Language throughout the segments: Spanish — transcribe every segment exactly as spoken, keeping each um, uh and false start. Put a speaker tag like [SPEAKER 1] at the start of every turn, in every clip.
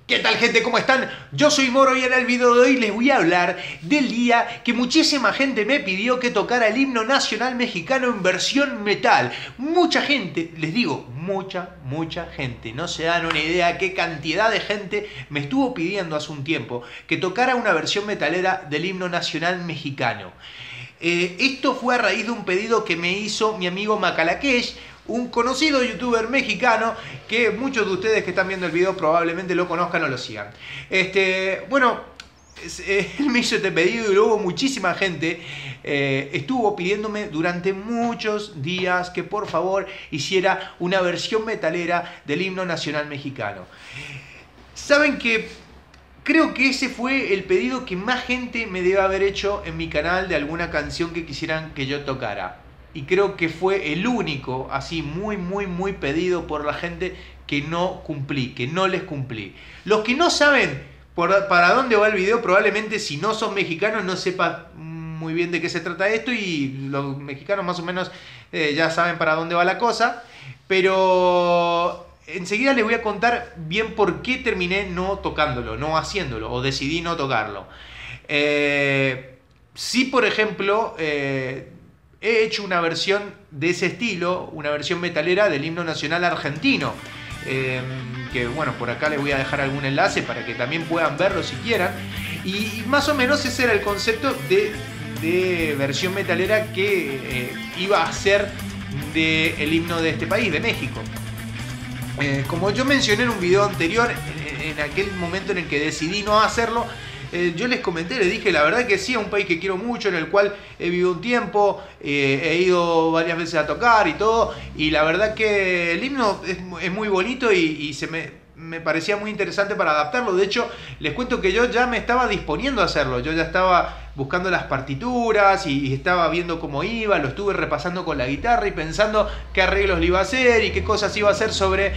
[SPEAKER 1] ¿Qué tal, gente? ¿Cómo están? Yo soy Moro y en el video de hoy les voy a hablar del día que muchísima gente me pidió que tocara el himno nacional mexicano en versión metal. Mucha gente, les digo, mucha, mucha gente. No se dan una idea qué cantidad de gente me estuvo pidiendo hace un tiempo que tocara una versión metalera del himno nacional mexicano. Eh, esto fue a raíz de un pedido que me hizo mi amigo Macalaquesh, un conocido youtuber mexicano que muchos de ustedes que están viendo el video probablemente lo conozcan o lo sigan. Este, bueno, eh, él me hizo este pedido y luego muchísima gente eh, estuvo pidiéndome durante muchos días que por favor hiciera una versión metalera del himno nacional mexicano. Saben que creo que ese fue el pedido que más gente me debe haber hecho en mi canal de alguna canción que quisieran que yo tocara. Y creo que fue el único, así muy, muy, muy pedido por la gente que no cumplí, que no les cumplí. Los que no saben por, para dónde va el video, probablemente si no son mexicanos no sepan muy bien de qué se trata esto. Y los mexicanos más o menos eh, ya saben para dónde va la cosa. Pero enseguida les voy a contar bien por qué terminé no tocándolo, no haciéndolo, o decidí no tocarlo. Eh, sí, por ejemplo... Eh, He hecho una versión de ese estilo, una versión metalera del himno nacional argentino. Eh, que bueno, por acá les voy a dejar algún enlace para que también puedan verlo si quieran. Y más o menos ese era el concepto de, de versión metalera que eh, iba a ser del himno de este país, de México. Eh, como yo mencioné en un video anterior, en, en aquel momento en el que decidí no hacerlo, Eh, yo les comenté, les dije, la verdad que sí, es un país que quiero mucho, en el cual he vivido un tiempo, eh, he ido varias veces a tocar y todo, y la verdad que el himno es, es muy bonito y, y se me, me parecía muy interesante para adaptarlo. De hecho, les cuento que yo ya me estaba disponiendo a hacerlo, yo ya estaba buscando las partituras y, y estaba viendo cómo iba, lo estuve repasando con la guitarra y pensando qué arreglos le iba a hacer y qué cosas iba a hacer sobre,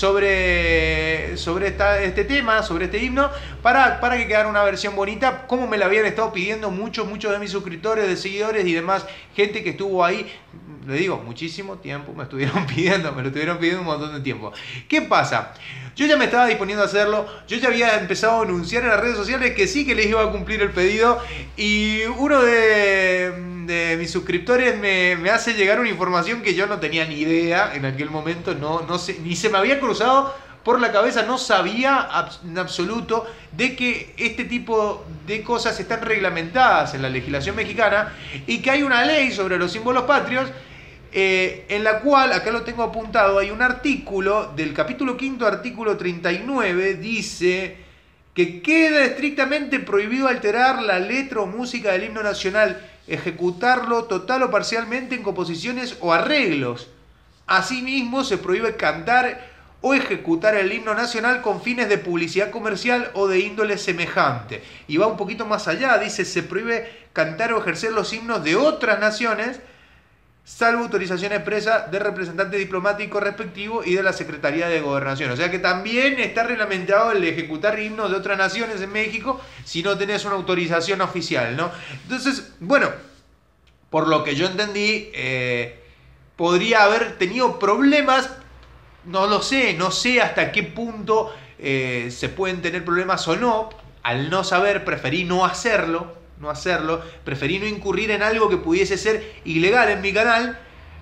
[SPEAKER 1] sobre, sobre esta, este tema, sobre este himno, para, para que quedara una versión bonita, como me la habían estado pidiendo muchos, muchos de mis suscriptores, de seguidores y demás, gente que estuvo ahí, le digo, muchísimo tiempo me estuvieron pidiendo, me lo estuvieron pidiendo un montón de tiempo. ¿Qué pasa? Yo ya me estaba disponiendo a hacerlo, yo ya había empezado a anunciar en las redes sociales que sí que les iba a cumplir el pedido, y uno de, de mis suscriptores me, me hace llegar una información que yo no tenía ni idea en aquel momento, no, no sé, ni se me había cruzado por la cabeza, no sabía en absoluto de que este tipo de cosas están reglamentadas en la legislación mexicana y que hay una ley sobre los símbolos patrios. Eh, en la cual, acá lo tengo apuntado, hay un artículo del capítulo quinto, artículo treinta y nueve, dice que queda estrictamente prohibido alterar la letra o música del himno nacional, ejecutarlo total o parcialmente en composiciones o arreglos. Asimismo, se prohíbe cantar o ejecutar el himno nacional con fines de publicidad comercial o de índole semejante. Y va un poquito más allá, dice, se prohíbe cantar o ejercer los himnos de otras naciones, salvo autorización expresa del representante diplomático respectivo y de la Secretaría de Gobernación. O sea que también está reglamentado el ejecutar himnos de otras naciones en México si no tenés una autorización oficial, ¿no? Entonces, bueno, por lo que yo entendí, eh, podría haber tenido problemas, no lo sé, no sé hasta qué punto eh, se pueden tener problemas o no. Al no saber, preferí no hacerlo. no hacerlo, preferí no incurrir en algo que pudiese ser ilegal en mi canal.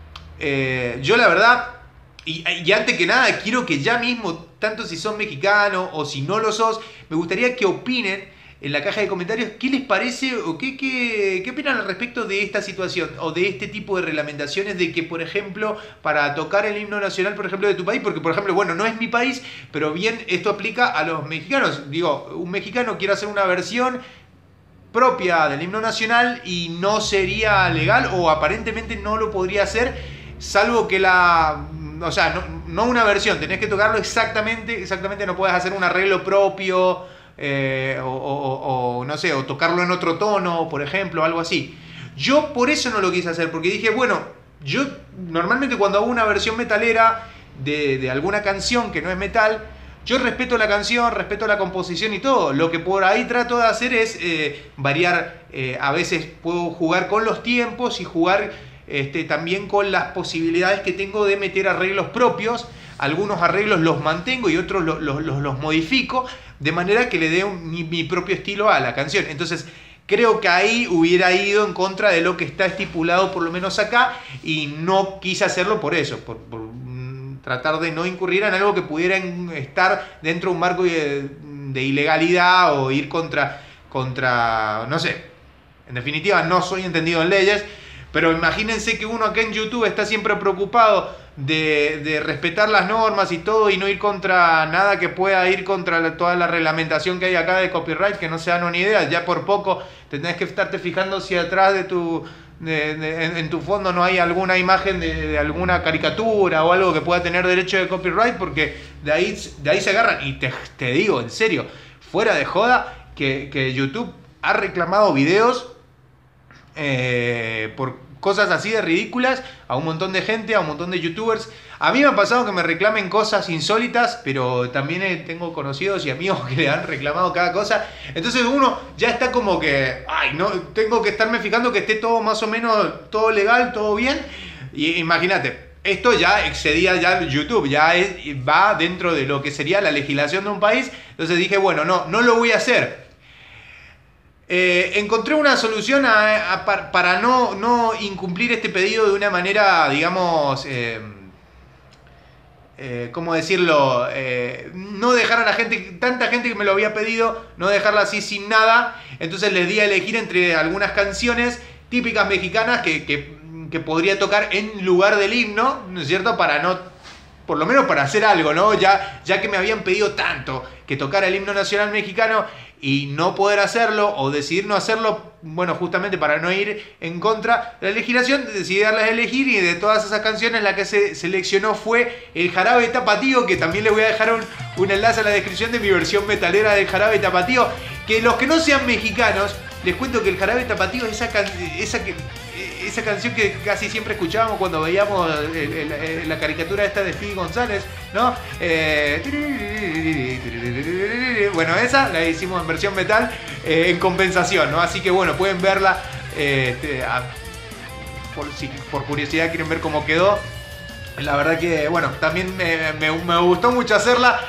[SPEAKER 1] Eh, yo la verdad, y, y antes que nada, quiero que ya mismo, tanto si son mexicanos o si no lo sos, me gustaría que opinen en la caja de comentarios qué les parece o qué, qué, qué opinan al respecto de esta situación o de este tipo de reglamentaciones de que, por ejemplo, para tocar el himno nacional, por ejemplo, de tu país, porque, por ejemplo, bueno, no es mi país, pero bien, esto aplica a los mexicanos. Digo, un mexicano quiere hacer una versión propia del himno nacional y no sería legal o aparentemente no lo podría hacer, salvo que la, o sea, no, no una versión, tenés que tocarlo exactamente, exactamente no puedes hacer un arreglo propio eh, o, o, o no sé, o tocarlo en otro tono, por ejemplo, algo así. Yo por eso no lo quise hacer, porque dije, bueno, yo normalmente cuando hago una versión metalera de, de alguna canción que no es metal, yo respeto la canción, respeto la composición y todo. Lo que por ahí trato de hacer es eh, variar. Eh, a veces puedo jugar con los tiempos y jugar este, también con las posibilidades que tengo de meter arreglos propios algunos arreglos los mantengo y otros los, los, los, los modifico de manera que le dé un, mi, mi propio estilo a la canción. Entonces creo que ahí hubiera ido en contra de lo que está estipulado por lo menos acá y no quise hacerlo por eso, por, por mm, tratar de no incurrir en algo que pudiera estar dentro de un marco de, de ilegalidad o ir contra, contra, no sé, en definitiva no soy entendido en leyes, pero imagínense que uno acá en YouTube está siempre preocupado de, de respetar las normas y todo y no ir contra nada que pueda ir contra la, toda la reglamentación que hay acá de copyright, que no se dan una idea. Ya por poco tenés que estarte fijando si atrás de tu, de, de, en, en tu fondo no hay alguna imagen de, de alguna caricatura o algo que pueda tener derecho de copyright, porque de ahí, de ahí se agarran. Y te, te digo, en serio, fuera de joda, que, que YouTube ha reclamado videos eh, por cosas así de ridículas a un montón de gente, a un montón de youtubers. A mí me ha pasado que me reclamen cosas insólitas, pero también tengo conocidos y amigos que le han reclamado cada cosa. Entonces uno ya está como que, ay, no, tengo que estarme fijando que esté todo más o menos, todo legal, todo bien. Y imagínate, esto ya excedía ya YouTube, ya es, va dentro de lo que sería la legislación de un país. Entonces dije, bueno, no, no lo voy a hacer. Eh, encontré una solución a, a, para no, no incumplir este pedido de una manera, digamos, eh, eh, ¿cómo decirlo? Eh, no dejar a la gente, tanta gente que me lo había pedido, no dejarla así sin nada. Entonces les di a elegir entre algunas canciones típicas mexicanas que, que, que podría tocar en lugar del himno, ¿no es cierto? Para no, por lo menos para hacer algo, ¿no? Ya, ya que me habían pedido tanto que tocara el himno nacional mexicano y no poder hacerlo o decidir no hacerlo, bueno, justamente para no ir en contra de la legislación, decidí darles a elegir, y de todas esas canciones la que se seleccionó fue el Jarabe Tapatío, que también les voy a dejar un, un enlace a la descripción de mi versión metalera del Jarabe Tapatío, que los que no sean mexicanos, les cuento que el Jarabe Tapatío es esa, can esa, esa canción que casi siempre escuchábamos cuando veíamos el, el, el, la caricatura esta de Speedy González, ¿no? Eh, bueno, esa la hicimos en versión metal, eh, en compensación, ¿no? Así que bueno, pueden verla, eh, este, a, por, si por curiosidad quieren ver cómo quedó. La verdad que, bueno, también me, me, me gustó mucho hacerla,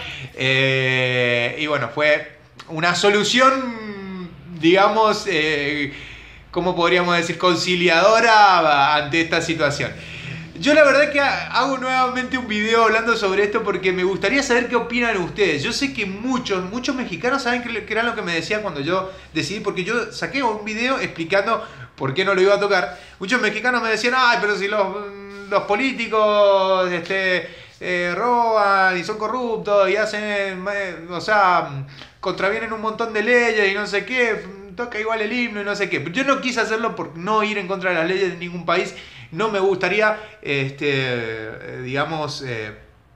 [SPEAKER 1] eh, y bueno, fue una solución, digamos, eh, ¿cómo podríamos decir? Conciliadora ante esta situación. Yo la verdad que hago nuevamente un video hablando sobre esto porque me gustaría saber qué opinan ustedes. Yo sé que muchos, muchos mexicanos saben que era lo que me decían cuando yo decidí, porque yo saqué un video explicando por qué no lo iba a tocar. Muchos mexicanos me decían, ay, pero si los, los políticos este, eh, roban y son corruptos y hacen, eh, o sea, contravienen un montón de leyes y no sé qué, toca igual el himno y no sé qué. Yo no quise hacerlo por no ir en contra de las leyes de ningún país. No me gustaría, este, digamos, eh,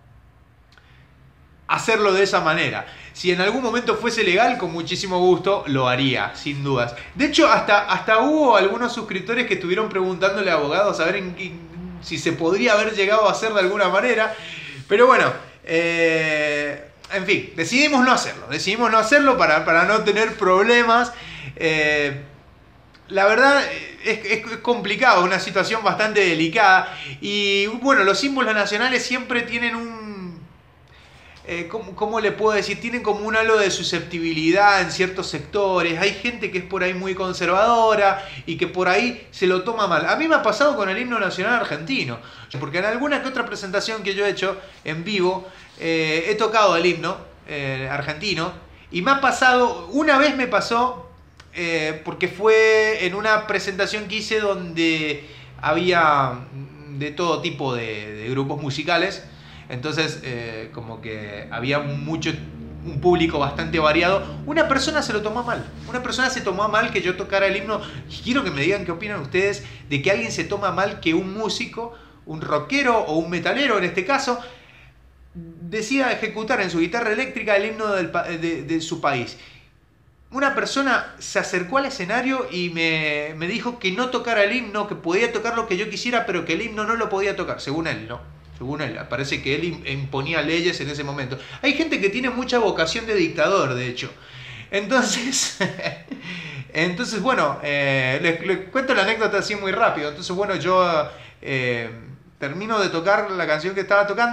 [SPEAKER 1] hacerlo de esa manera. Si en algún momento fuese legal, con muchísimo gusto lo haría, sin dudas. De hecho, hasta, hasta hubo algunos suscriptores que estuvieron preguntándole a abogados a ver en, en, si se podría haber llegado a hacer de alguna manera. Pero bueno, eh, en fin, decidimos no hacerlo. Decidimos no hacerlo para, para no tener problemas. Eh, La verdad es, es complicado, es una situación bastante delicada. Y bueno, los símbolos nacionales siempre tienen un... Eh, ¿cómo, ¿Cómo le puedo decir? Tienen como un halo de susceptibilidad en ciertos sectores. Hay gente que es por ahí muy conservadora y que por ahí se lo toma mal. A mí me ha pasado con el himno nacional argentino. Porque en alguna que otra presentación que yo he hecho en vivo, eh, he tocado el himno eh, argentino. Y me ha pasado, una vez me pasó... Eh, porque fue en una presentación que hice donde había de todo tipo de, de grupos musicales. Entonces eh, como que había mucho, un público bastante variado. Una persona se lo tomó mal. Una persona se tomó mal que yo tocara el himno. Quiero que me digan qué opinan ustedes de que alguien se toma mal que un músico, un rockero o un metalero en este caso, decida ejecutar en su guitarra eléctrica el himno del, de, de su país. Una persona se acercó al escenario y me, me dijo que no tocara el himno, que podía tocar lo que yo quisiera, pero que el himno no lo podía tocar, según él, ¿no? Según él, parece que él imponía leyes en ese momento. Hay gente que tiene mucha vocación de dictador, de hecho. Entonces, entonces bueno, eh, les, les cuento la anécdota así muy rápido. Entonces, bueno, yo eh, termino de tocar la canción que estaba tocando,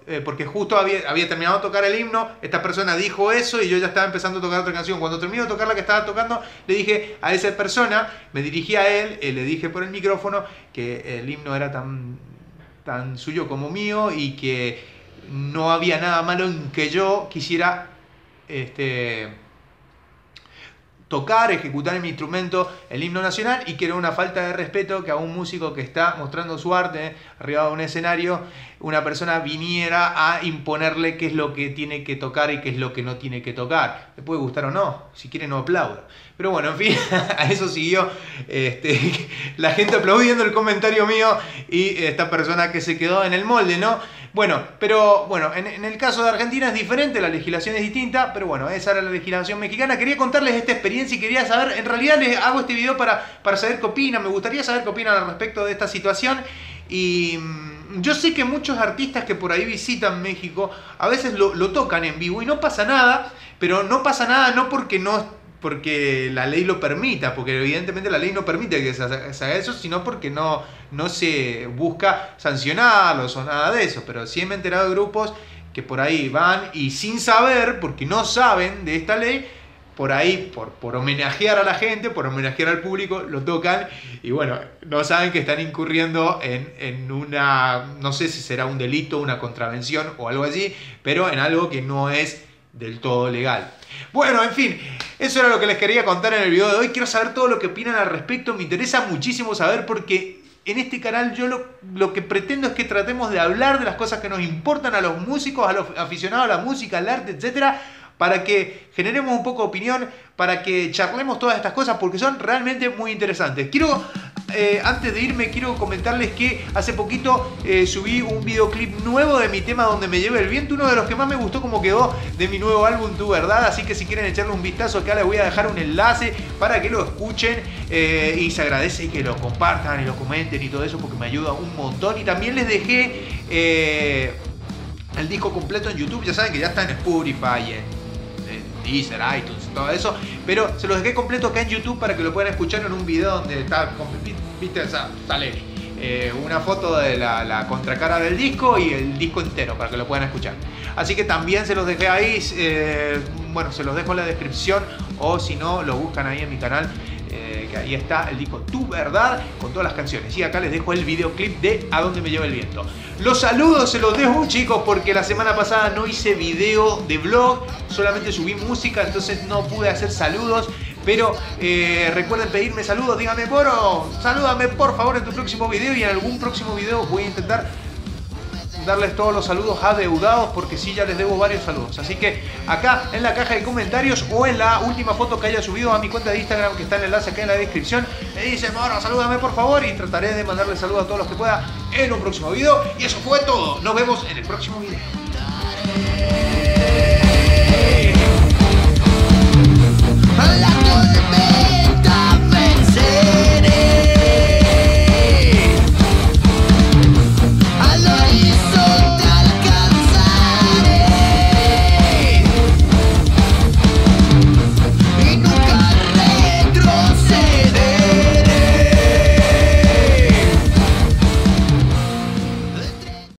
[SPEAKER 1] eh, porque justo había, había terminado de tocar el himno, esta persona dijo eso y yo ya estaba empezando a tocar otra canción. Cuando terminó de tocar la que estaba tocando, le dije a esa persona, me dirigí a él, eh, le dije por el micrófono que el himno era tan, tan suyo como mío y que no había nada malo en que yo quisiera este, tocar, ejecutar en mi instrumento el himno nacional, y que era una falta de respeto que a un músico que está mostrando su arte arriba de un escenario, una persona viniera a imponerle qué es lo que tiene que tocar y qué es lo que no tiene que tocar. Le puede gustar o no, si quiere no aplauda. Pero bueno, en fin, a eso siguió este, la gente aplaudiendo el comentario mío y esta persona que se quedó en el molde, ¿no? Bueno, pero bueno, en, en el caso de Argentina es diferente, la legislación es distinta, pero bueno, esa era la legislación mexicana. Quería contarles esta experiencia y quería saber, en realidad les hago este video para, para saber qué opinan, me gustaría saber qué opinan al respecto de esta situación. Y mmm, yo sé que muchos artistas que por ahí visitan México a veces lo, lo tocan en vivo y no pasa nada, pero no pasa nada no porque no... porque la ley lo permita, porque evidentemente la ley no permite que se haga eso, sino porque no, no se busca sancionarlos o nada de eso. Pero sí me he enterado de grupos que por ahí van y sin saber, porque no saben de esta ley, por ahí, por, por homenajear a la gente, por homenajear al público, lo tocan y bueno, no saben que están incurriendo en, en una, no sé si será un delito, una contravención o algo así, pero en algo que no es del todo legal. Bueno, en fin, eso era lo que les quería contar en el video de hoy. Quiero saber todo lo que opinan al respecto. Me interesa muchísimo saber porque en este canal yo lo, lo que pretendo es que tratemos de hablar de las cosas que nos importan a los músicos, a los aficionados a la música, al arte, etcétera, para que generemos un poco de opinión, para que charlemos todas estas cosas porque son realmente muy interesantes. Quiero... Eh, antes de irme quiero comentarles que hace poquito eh, subí un videoclip nuevo de mi tema Donde me lleve el viento, uno de los que más me gustó como quedó de mi nuevo álbum Tu Verdad, así que si quieren echarle un vistazo acá les voy a dejar un enlace para que lo escuchen eh, y se agradece que lo compartan y lo comenten y todo eso porque me ayuda un montón. Y también les dejé eh, el disco completo en YouTube, ya saben que ya está en Spotify, en Deezer, iTunes, todo eso, pero se los dejé completo acá en YouTube para que lo puedan escuchar en un video donde está, viste, o sea, sale eh, una foto de la, la contracara del disco y el disco entero para que lo puedan escuchar. Así que también se los dejé ahí, eh, bueno, se los dejo en la descripción o si no, lo buscan ahí en mi canal. Que ahí está el disco Tu Verdad con todas las canciones. Y acá les dejo el videoclip de A Dónde Me Lleva el Viento. Los saludos se los dejo, chicos, porque la semana pasada no hice video de vlog, solamente subí música, entonces no pude hacer saludos. Pero eh, recuerden pedirme saludos, díganme, Moro, salúdame por favor en tu próximo video, y en algún próximo video voy a intentar darles todos los saludos adeudados porque sí, ya les debo varios saludos. Así que acá en la caja de comentarios o en la última foto que haya subido a mi cuenta de Instagram, que está el enlace acá en la descripción, me dicen, Moro, salúdame por favor, y trataré de mandarles saludos a todos los que pueda en un próximo video. Y eso fue todo, nos vemos en el próximo video.